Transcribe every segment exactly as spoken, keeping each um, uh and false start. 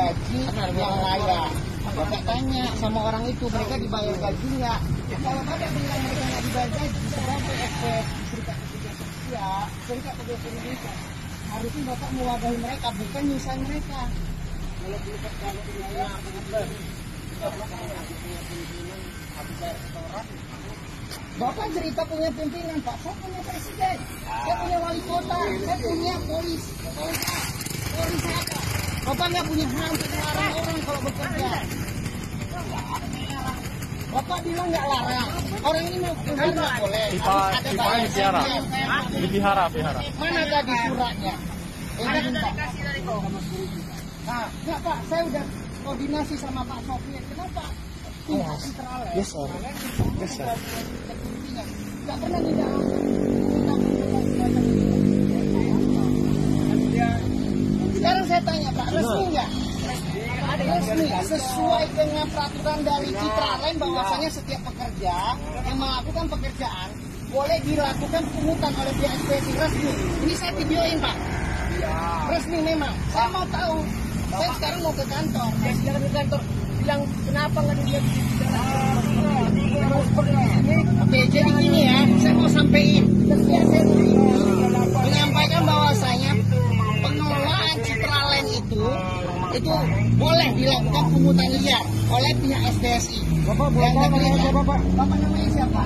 gaji yang layak. Bapak tanya sama orang itu, mereka dibayar gaji nggak? Kalau Bapak bilang mereka nggak dibayar gaji, sebagai efek Serikat Pekerja Sosial, Serikat Pekerja Indonesia, harusnya Bapak mewadahi mereka, bukan nyusahin mereka. Kalau kita kalau wilayah Bapak cerita punya pimpinan, Pak. Saya punya presiden, saya punya wali kota, saya punya polis, polis polis apa? Bapak nggak punya hak untuk melarang orang kalau bekerja. Bapak bilang nggak larang. Orang ini mau keluar nggak boleh. Ada dipihara, dipihara, dipihara. Mana tadi suratnya? Ini minta. Nah, nggak Pak, saya udah koordinasi sama Pak Sofian. Kenapa? Pihak Citralen. Yes, sir. Yes, sir. Nggak pernah tidak. Sekarang saya tanya Pak, resmi nggak? Resmi, sesuai dengan peraturan dari Citralen bahwasanya setiap pekerja yang melakukan pekerjaan boleh dilakukan pungutan oleh pihak S P S I. Resmi. Ini saya videoin Pak. Resmi memang. Saya mau tahu. Saya sekarang mau ke kantor. Saya sekarang ke kantor. Bilang kenapa nggak dilihat di Oke, jadi gini ya, saya mau sampaikan kesia saya menyampaikan bahwasanya pengelolaan Citralen itu itu boleh dilakukan pungutan liar oleh pihak S P S I. Bapak, Bapak, Bapak, Bapak, Bapak namanya siapa?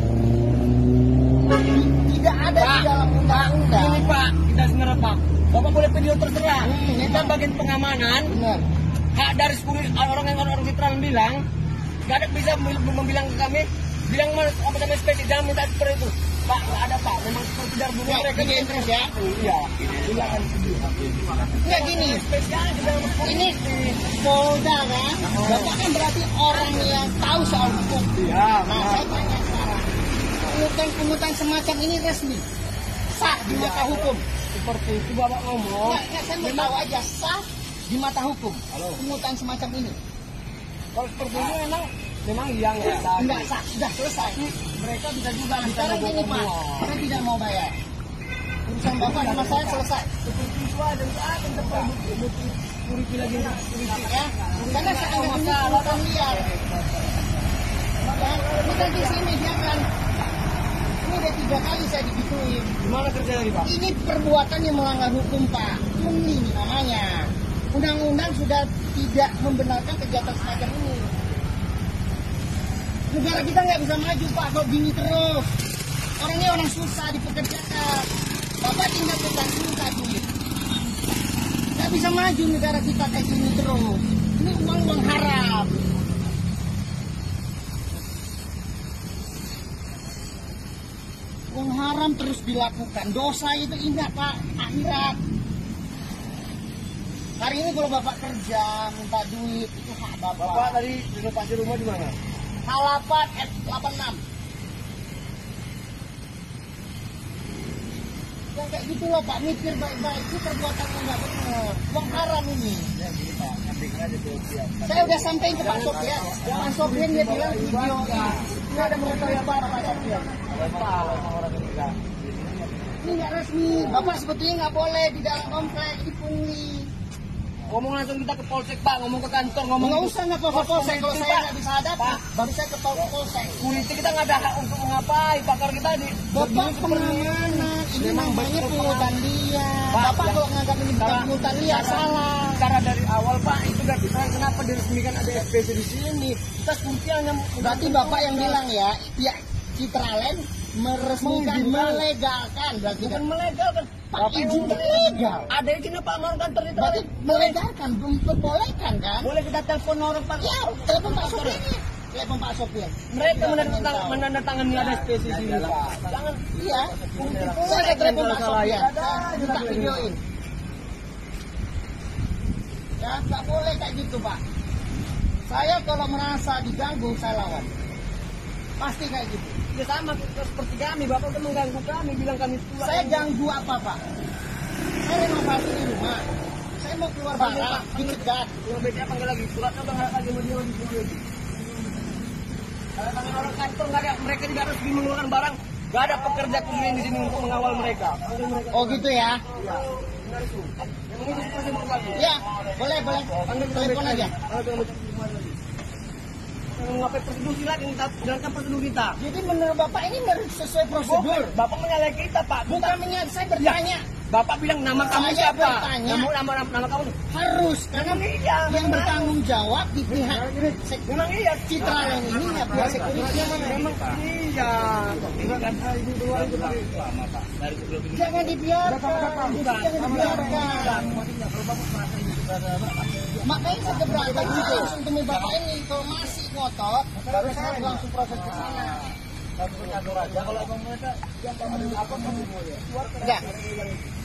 Tidak ada Pak, di dalam undang-undang. Ini Pak, kita sebenarnya Pak. Bapak boleh video terserah. Hmm, kita bagian pengamanan. Benar. Hak dari sepuluh orang yang orang Citralen bilang, nggak ada bisa membilang ke kami, bilang mana apa namanya S P S I jangan minta seperti itu. Pak, nggak ada Pak. Memang seperti dari dulu mereka ini interest ya. Iya. Silakan. Nggak gini. Ini Polda kan. Bapak kan berarti orang yang tahu soal hukum. Iya. Nah, saya tanya sekarang. Pungutan-pungutan semacam ini resmi, sah di mata hukum. Seperti itu Bapak ngomong. Nggak, nggak, saya mau tahu aja sah di mata hukum. Pungutan semacam ini. Kalau seperti ini memang memang yang sah. Enggak sah, sudah selesai. Mereka bisa juga Nah, bisa sekarang gini Pak, saya tidak mau bayar. Urusan Bapak sama saya selesai. seperti itu ada ada tempat bukti kuriki lagi kuriki Ya, karena saya anggap ini pungutan liar. Ya, kita di sini jangan. Ini udah tiga kali saya digituin. Gimana kerja lagi Pak? Ini perbuatan yang melanggar hukum Pak. Pungli namanya. Undang-undang sudah tidak membenarkan kegiatan semacam ini. Negara kita nggak bisa maju Pak kalau gini terus. Orangnya orang susah dipekerjakan. Bapak tinggal pegang minta duit. Nggak bisa maju negara kita kayak gini terus. Ini uang-uang haram. Uang haram terus dilakukan. Dosa itu ingat Pak, akhirat. Hari ini kalau Bapak kerja, minta duit, itu hak Bapak. Bapak tadi renovasi rumah di mana? Halapan F delapan enam. Ya kayak gitu loh Pak, mikir baik-baik. Itu perbuatan yang nggak benar. Uang haram ini. Ya gitu Pak, sampaikan aja tuh. Saya udah sampaikan ke Pak Sofian. Pak Sofian dia bilang video ini ada mengetahui Pak Pak Sofian. Orang yang bilang. Ini nggak resmi. Bapak sebetulnya nggak boleh di dalam komplek ini pungli. Ngomong langsung kita ke polsek Pak, ngomong ke kantor, ngomong Nggak usah nggak ke polsek. Kalau saya nggak bisa hadapi, baru saya ke polsek. Kuliti kita nggak ada hak untuk mengapai, pakar kita di Bapak pengamanan, ini namanya pungutan liar. Bapak kalau nganggap ini bukan pungutan liar, salah. Cara dari awal Pak, itu nggak bisa kenapa diresmikan ada S P S I di sini. Kita kuntianya Berarti Bapak yang bilang ya, pihak Citralen meresmikan, melegalkan. Berarti bukan kan melegalkan. Pak izin legal. Ada izin Pak mau kantor itu. Berarti melegalkan, belum diperbolehkan kan? Boleh kita telepon orang Pak. Ya, telepon Pak Sofian. Telepon Pak Sofian. Mereka menandatangani menandatangani ada S P S I di sini Pak. Jangan Iya. Saya ke telepon Pak Sofian. Saya minta videoin. Ya, nggak boleh kayak gitu Pak. Saya kalau merasa diganggu, saya lawan. Pasti kayak gitu. ya sama seperti kami, Bapak udah mengganggu kami, bilang kami pulang. Saya ganggu apa Pak? Saya renovasi di rumah. Saya mau keluar barang, dicegat. Pulang B C A panggil lagi, suratnya udah nggak ada lagi, mau dia lagi pulang lagi. Kalau tangan orang kantor nggak ada, mereka tidak harus mengeluarkan barang. Nggak ada pekerja kemudian di sini untuk mengawal mereka. Oh gitu ya? Ya. benar itu. Yang mengurus masih mau lagi. Ya, boleh, boleh. Telepon aja. Ngapain prosedur silakan kita jalankan prosedur kita. Jadi menurut Bapak ini menurut sesuai prosedur. Bukan, Bapak menyalahi kita, Pak. Bukan menyalahi, saya bertanya. Bapak bilang nama kamu Saya siapa? bertanya. Nama nama nama, nama kamu. Harus, karena Memang iya. yang bertanggung jawab di pihak Memang iya. Citra Land ini ya pihak security. Memang iya. Jangan dibiarkan. Jangan dibiarkan. Makanya saya keberatan juga langsung temui Bapak ini. Kalau masih ngotot, saya langsung proses ke sana. Kalau mereka yang apa kamu enggak.